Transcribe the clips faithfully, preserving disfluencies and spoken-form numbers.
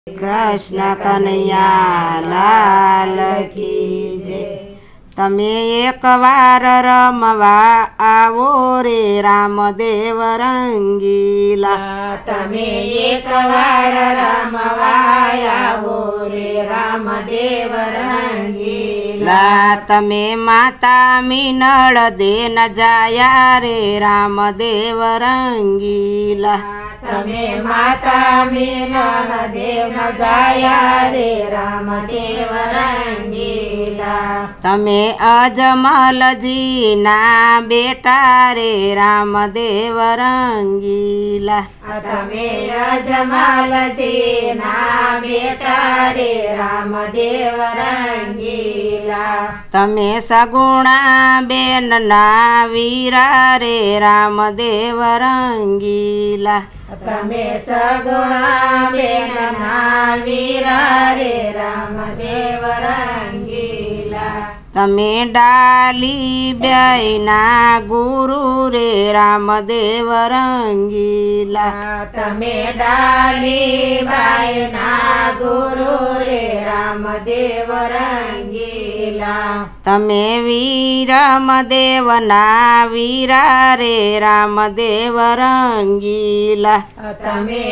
कृष्ण कन्हैया लाल की जय। तमे एक वार रमवा आवो रे रामदेव रंगीला। तमे एक वार रमवा आवो रे रामदेव रंगीला। तमे माता मीनळ दे न जाया रे रामदेव रंगीला। तमे माता मीनळ देव न जाया रे रामदेव रंगीला। तमे अजमल जी ना बेटा रे रामदेव रंगीला। तमे अजमल जी ना बेटा रे रामदेव रंगीला। तमे सगुणा बेन ना वीरा रे रामदेव रंगीला। तमे सगुणा बेन ना वीरा रे रामदेव रंगीला। तमे डाली बैना गुरु रे रामदेव रंगीला। तमे डाली बैना गुरु रे रामदेव रंगीला। तमे वीरमदेव ना वीरा रे रामदेव रंगीला। तमे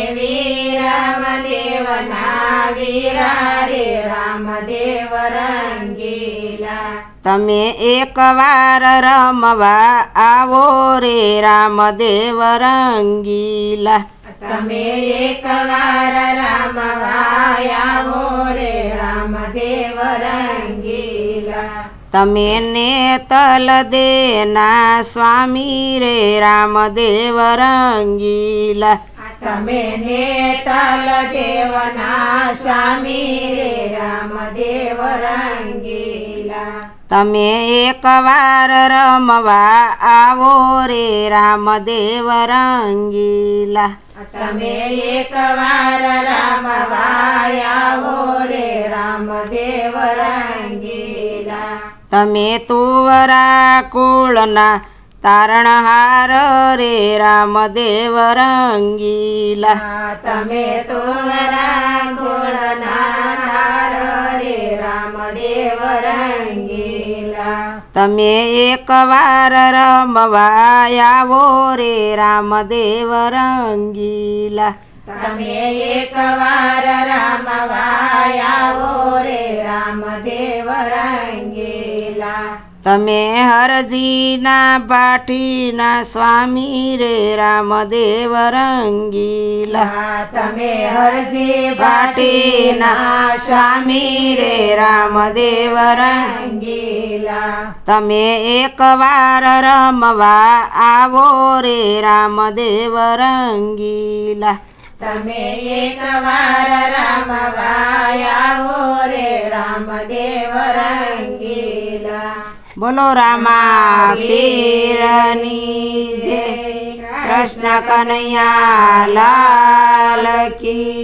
वीरमदेव ना वीरा रे रामदेव रंगीला। तमे एक वार रमवा आवो रे रामदेव रंगीला। तमे एक वार रमवा आवो रे रामदेव रंगीला। तमे नेतल देना स्वामी रे रामदेव रंगीला। तमे नेतल देवना स्वामी रे रामदेव रंगीला। तमे एक वार रमवा आवो रे रामदेव रंगीला। तमे एक वार रमवा आवो रे रामदेव रंगीला। तमे तुवरा कुळना तारणहार रे रामदेव रंगीला। तमे तुवरा कुळना तार रे रामदेव रंगीला। तमे एक वार रमवा आवो रे रामदेव रंगीला। तमे एक वार रमवा आवो रे रामदेव रंगीला। तमे हरजीना बाटीना स्वामी रे रामदेव रंगीला। तमे हरजी बाटीना स्वामी रे रामदेव रंगीला। तमे एक वार रमवा आवो रे रामदेव रंगीला। तमे एक वार रमवा आवो रे रामदेव रंगीला। बोलो रामा पीरनी जय। कृष्ण कन्हैया लाल की